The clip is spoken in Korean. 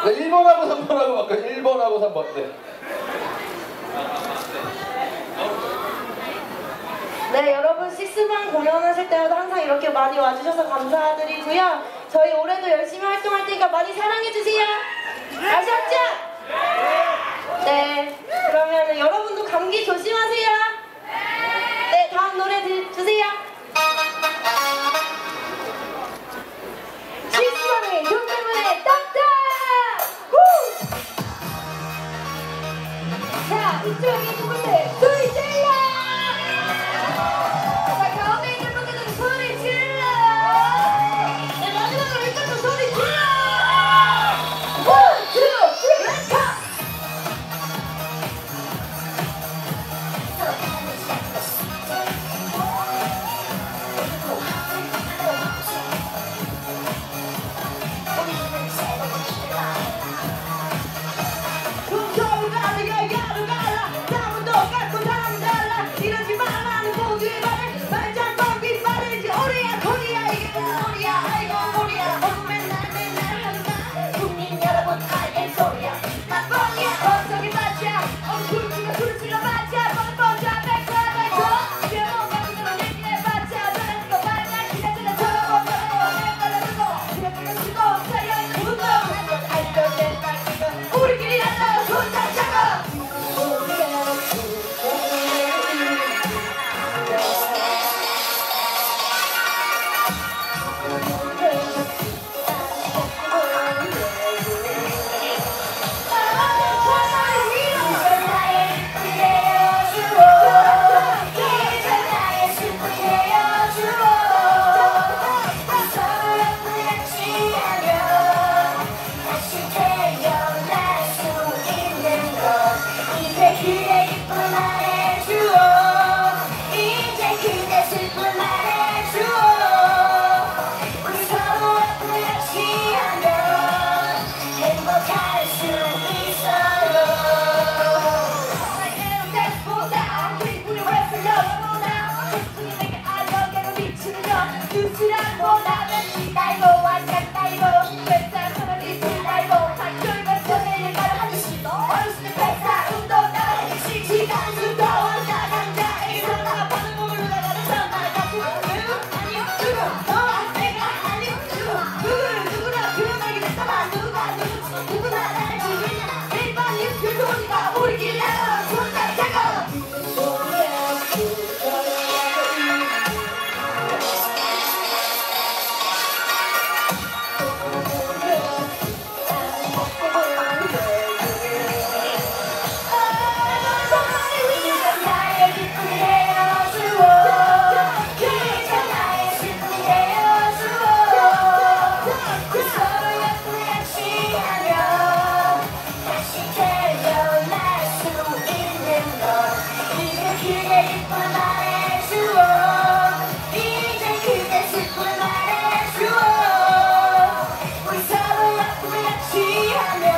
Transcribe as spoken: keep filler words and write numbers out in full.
일 번하고 삼 번하고 바꿔. 일 번하고 삼 번. 네. 네, 여러분 식스방 공연하실 때마다 항상 이렇게 많이 와주셔서 감사드리고요. 저희 올해도 열심히 활동할 테니까 많이 사랑해주세요. 아셨죠? 네, 그러면 여러분도 감기 조심하세요. 네, 다음 노래 드, 주세요. 식스방의 돈 때문에 딱딱! 자, 이쪽에 두 번째 소리 질러! 자, 가운데 있는 분들은 소리 질러! 네, 마지막으로 이쪽도 소리 질러! 원, 투, 쓰리, 컷! 우리 서로 옆으로 같이 하면